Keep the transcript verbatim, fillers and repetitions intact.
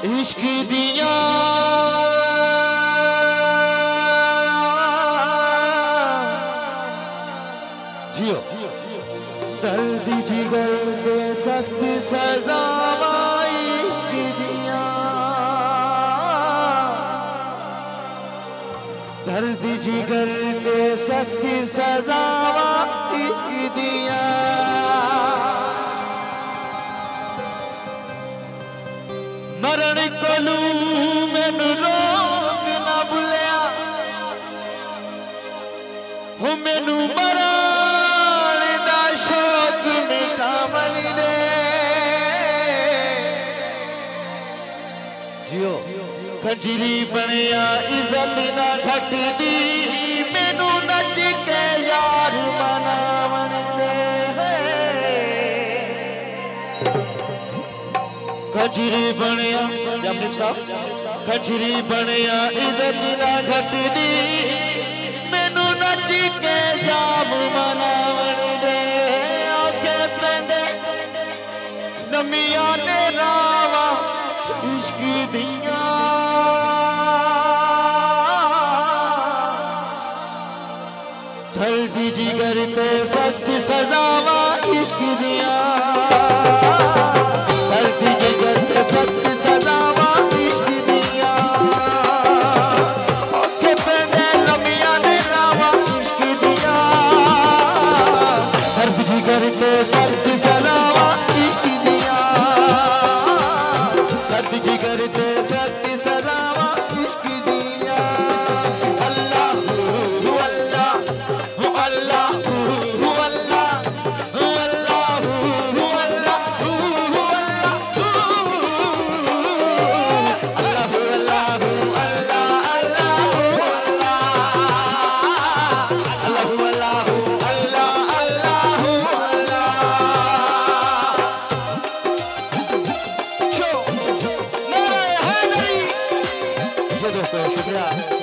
इश्क दिया जियो दर्द जिगर दे सख्त सजावा इश्क दिया दर्द जिगर दे सख्त सजावा इश्क दिया मरण कोलू मैनू रोक ना भुलिया हो मैनू मरण दा शौक मिटावन दे जियो खजरी बनया इज्जत ना घटदी मैनू नच के यार मनावन दे खजरी बनया जमनीप साहब खजरी बनया इज्जत ना घटदी मैनू नच के जाम मनावन दे आखे पेंदे नमिया ने रावा इश्क दिया दर्द जिगर ते सख्त सजावा इश्क दिया सत्य सजावा इश्क दिया ओके पेंदे लमिया ने रावा इश्क दिया दर्द जिगर ते सत्य सजावा इश्क दिया दर्द जिगर ते सत्य सजावा इश्क दिया अल्लाह अल्लाह अल्लाह दोस्तों शुक्रिया।